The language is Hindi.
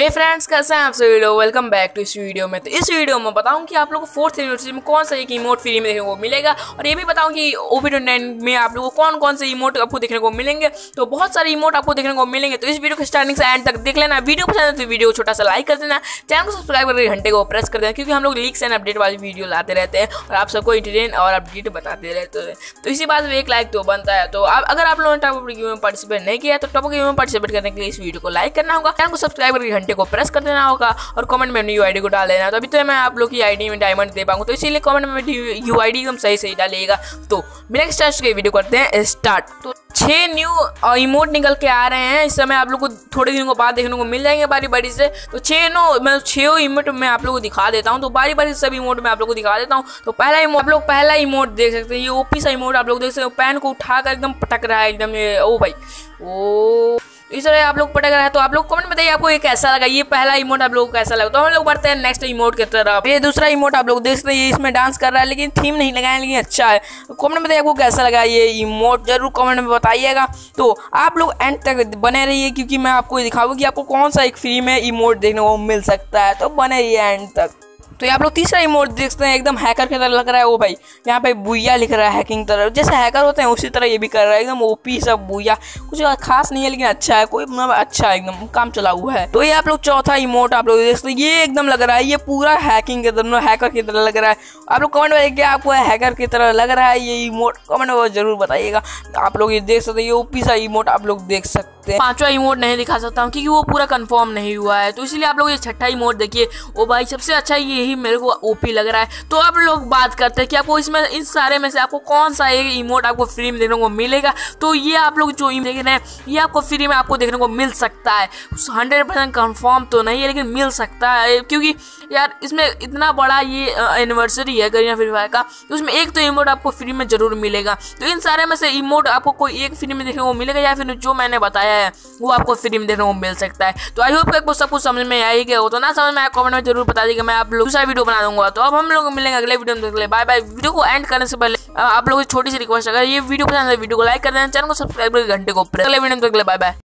हे फ्रेंड्स, कैसे हैं आप सभी लोग। वेलकम बैक टू इस वीडियो में। तो इस वीडियो में बताऊं कि आप लोगों को फोर्थ यूनिवर्सिटी में कौन सा एक इमोट फ्री में देखने को मिलेगा, और ये भी बताऊं कि OP29 में आप लोगों को कौन कौन से इमोट आपको देखने को मिलेंगे। तो बहुत सारे इमोट आपको देखने को मिलेंगे, तो इस वीडियो को स्टार्टिंग से एंड तक देख लेना। वीडियो पसंद है तो वीडियो को छोटा सा लाइक कर देना, चैनल को सब्सक्राइब करके घंटे को प्रेस कर देना, क्योंकि हम लोग लीक्स एंड अपडेट वाली वीडियो लाते रहते हैं और आप सबको इंटरटेन और अपडेट बताते रहते हैं। तो इसी बात में एक लाइक तो बनता है। तो अगर आप लोगों ने टॉप गेम में पार्टिसिपेट नहीं किया तो टॉप गेम में पार्टिसिपेट करने के लिए इस वीडियो को लाइक करना होगा, चैनल को सब्सक्राइब करके घंटे को प्रेस कर देना होगा और कमेंट में अपनी यूआईडी को डाल देना। तो अभी तो मैं आप लोग की आईडी में डायमंड दे पाऊंगा, तो इसीलिए कमेंट में यूआईडी एकदम सही डालिएगा। तो बिना स्टार्ट के वीडियो करते हैं स्टार्ट। तो 6 न्यू इमोट निकल के आ रहे हैं इस समय, आप लोग को थोड़े दिनों के बाद देखने को मिल जाएंगे बारी बारी से। तो 6 इमोट मैं आप लोग को दिखा देता हूँ, तो बारी बारी सब इमोट मैं आप लोग को दिखा देता हूँ। तो पहला इमोट देख सकते हैं, ये ओपी सा इमोट आप लोग देख सकते हो। पैन को उठाकर एकदम पटक रहा है एकदम, ये ओ भाई ओ इस तरह आप लोग पटक रहा है। तो आप लोग कमेंट में बताइए आपको ये कैसा लगा, ये पहला इमोट आप लोगों को कैसा लगा। तो हम लोग बढ़ते हैं नेक्स्ट इमोट की तरफ। ये दूसरा इमोट आप लोग देख सकते हैं, इसमें डांस कर रहा है लेकिन थीम नहीं लगाया, लेकिन अच्छा है। तो कमेंट में बताइए आपको कैसा लगा ये इमोट, जरूर कमेंट में बताइएगा। तो आप लोग एंड तक बने रहिए, क्योंकि मैं आपको दिखाऊंगा कि आपको कौन सा एक फ्री में इमोट देखने को मिल सकता है। तो बने रहिए एंड तक। तो ये आप लोग तीसरा इमोट देखते हैं, एकदम हैकर की तरह लग रहा है। वो भाई यहाँ पे बुया लिख रहा है, हैकिंग तरह, जैसे हैकर होते हैं उसी तरह ये भी कर रहा है, एकदम ओपी सब बुया। कुछ खास नहीं है लेकिन अच्छा है, कोई मतलब अच्छा है, एकदम काम चला हुआ है। तो ये आप लोग चौथा इमोट आप लोग देखते हैं, ये एकदम लग रहा है, ये पूरा हैकिंग की तरह, हैकर की तरह लग रहा है। आप लोग कमेंट में क्या आपको हैकर की तरह लग रहा है ये इमोट, कमेंट में जरूर बताइएगा। आप लोग ये देख सकते हैं, ये ओपी सा इमोट आप लोग देख सकते हैं। पांचवा इमोट नहीं दिखा सकता हूँ क्योंकि वो पूरा कंफर्म नहीं हुआ है, तो इसलिए आप लोग ये छठा इमोट देखिए। ओ भाई सबसे अच्छा यही मेरे को ओपी लग रहा है। तो आप लोग बात करते हैं कि आपको इसमें इस सारे में से आपको कौन सा एक इमोट आपको फ्री में देखने को मिलेगा। तो ये आप लोग जो इमोट देख रहे हैं ये आपको फ्री में आपको देखने को मिल सकता है। 100% कंफर्म तो नहीं है लेकिन मिल सकता है, क्योंकि यार इसमें इतना बड़ा ये एनिवर्सरी है गरीना फ्री फायर का, तो उसमें एक तो इमोट आपको फ्री में जरूर मिलेगा। तो इन सारे में से इमोट आपको कोई एक फ्री में देखने को मिलेगा, या फिर जो मैंने बताया है वो आपको फ्री में देखने को मिल सकता है। तो आई होप कि आपको सब कुछ समझ में आ ही गया हो। तो ना समझ में आया कमेंट में जरूर बता दीजिएगा, मैं आप लोग दूसरा वीडियो बना दूंगा। तो अब हम लोग मिलेंगे अगले वीडियो में। Bye bye. वीडियो को एंड करने से पहले आप लोगों की छोटी सी रिक्वेस्ट, अगर ये वीडियो पसंद है वीडियो को लाइक कर देना, चैनल को सब्सक्राइब करके घंटे को प्रेस। अगले वीडियो में बाय बाय।